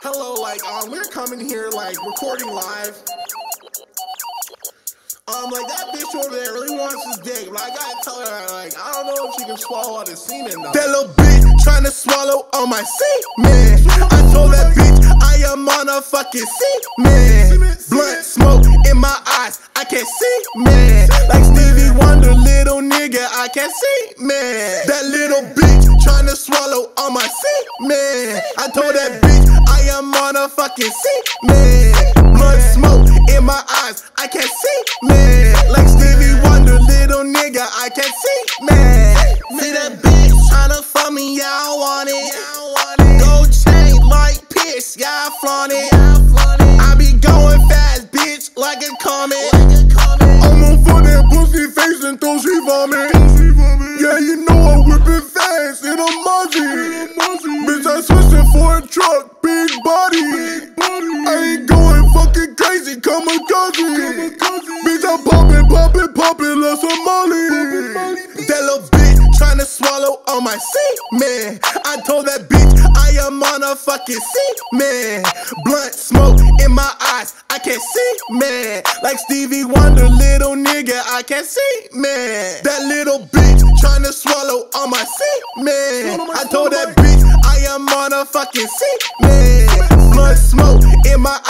Hello, we're coming here, recording live. That bitch over there really wants his dick, but I gotta tell her, I don't know if she can swallow all the semen, though. That little bitch trying to swallow all my semen. I told that bitch I am on a fucking semen. Blunt smoke in my eyes, I can't see, man. Like Stevie Wonder, little nigga, I can't see, man. That little bitch trying to swallow all my semen. I told that bitch I am on a fucking semen. Blunt smoke in my eyes, I can't see, man. Like Stevie Wonder, little nigga, I can't see, man. See that bitch tryna fuck me, yeah, I want it. Gold chain like Pierce, yeah, I flaunt it. I be going fast, bitch, like a comet. I'm on for that pussy face and throw she vomit. Yeah, you know I'm whipping fast in a muzzy. Bitch, I switched for a truck, big body. I ain't going fucking crazy, kamikaze. Bitch, I'm poppin', love some Molly. That little bitch tryna swallow all my semen. I told that bitch I am on a fucking semen. Blunt smoke in my eyes, I can't see, man. Like Stevie Wonder, little nigga, I can't see, man. That little bitch tryna swallow all my semen. I told that bitch I am on a fucking semen. Blunt smoke in my